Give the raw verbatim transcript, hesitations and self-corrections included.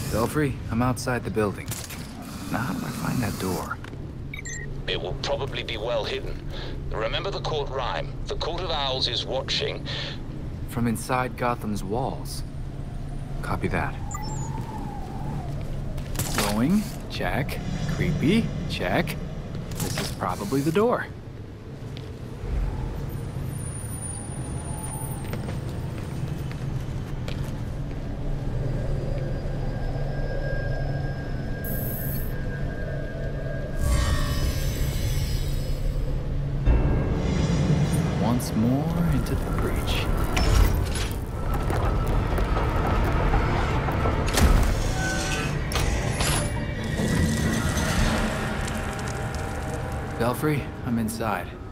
Belfry, I'm outside the building. Now how do I find that door? It will probably be well hidden. Remember the court rhyme. The Court of Owls is watching. From inside Gotham's walls. Copy that. Glowing, check. Creepy, check. This is probably the door. Once more into the breach. Belfry, I'm inside.